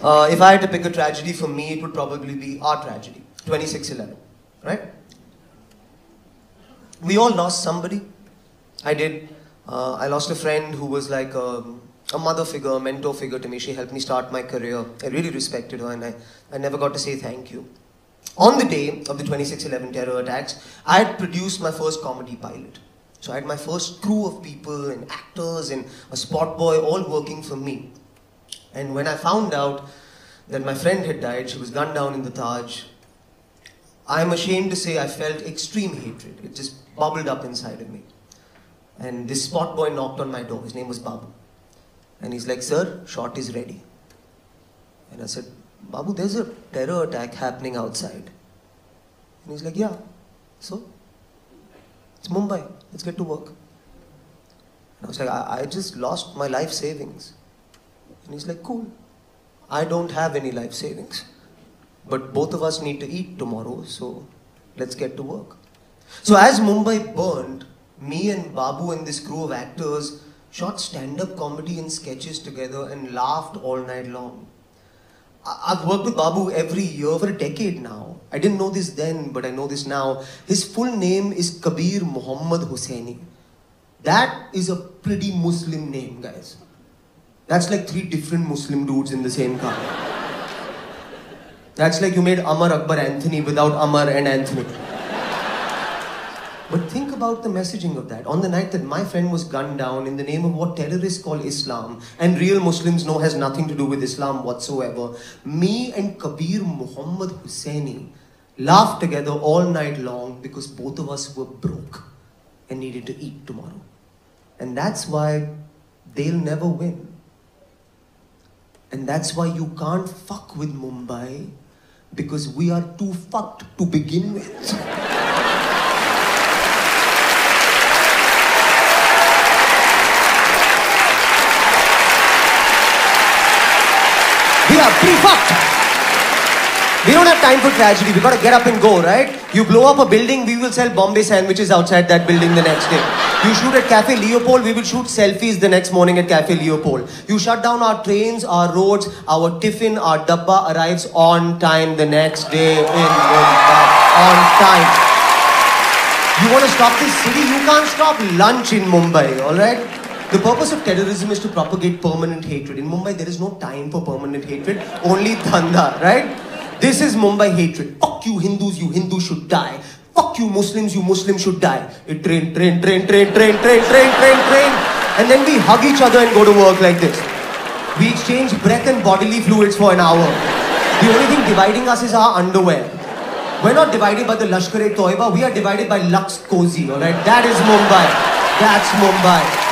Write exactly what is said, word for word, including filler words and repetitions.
Uh, if I had to pick a tragedy for me, it would probably be our tragedy, twenty-six eleven, right? We all lost somebody. I did. Uh, I lost a friend who was like a, a mother figure, a mentor figure to me. She helped me start my career. I really respected her, and I, I never got to say thank you. On the day of the twenty-six eleven terror attacks, I had produced my first comedy pilot. So I had my first crew of people and actors and a spot boy all working for me. And when I found out that my friend had died, she was gunned down in the Taj, I'm ashamed to say I felt extreme hatred. It just bubbled up inside of me. And this spot boy knocked on my door. His name was Babu. And he's like, "Sir, shot is ready." And I said, "Babu, there's a terror attack happening outside." And he's like, "Yeah, so? It's Mumbai. Let's get to work." And I was like, I, I just lost my life savings." And he's like, "Cool. I don't have any life savings. But both of us need to eat tomorrow, so let's get to work." So as Mumbai burned, me and Babu and this crew of actors shot stand-up comedy and sketches together and laughed all night long. I've worked with Babu every year for a decade now. I didn't know this then, but I know this now. His full name is Kabir Muhammad Hossaini. That is a pretty Muslim name, guys. That's like three different Muslim dudes in the same car. That's like you made Amar Akbar Anthony without Amar and Anthony. But think about the messaging of that. On the night that my friend was gunned down in the name of what terrorists call Islam, and real Muslims know has nothing to do with Islam whatsoever, me and Kabir Muhammad Hossaini laughed together all night long because both of us were broke and needed to eat tomorrow. And that's why they'll never win. And that's why you can't fuck with Mumbai, because we are too fucked to begin with. We are pretty fucked. We don't have time for tragedy. We gotta get up and go, right? You blow up a building, we will sell Bombay sandwiches outside that building the next day. You shoot at Cafe Leopold, we will shoot selfies the next morning at Cafe Leopold. You shut down our trains, our roads, our tiffin, our dabba arrives on time the next day in Mumbai. On time. You want to stop this city? You can't stop lunch in Mumbai, alright? The purpose of terrorism is to propagate permanent hatred. In Mumbai, there is no time for permanent hatred, only dhanda, right? This is Mumbai hatred. Fuck you Hindus, you Hindus should die. Fuck you Muslims, you Muslims should die. It train, train, train, train, train, train, train, train, train. And then we hug each other and go to work like this. We exchange breath and bodily fluids for an hour. The only thing dividing us is our underwear. We're not divided by the Lashkar-e-Toiba, we are divided by Lux Cozy, alright? That is Mumbai. That's Mumbai.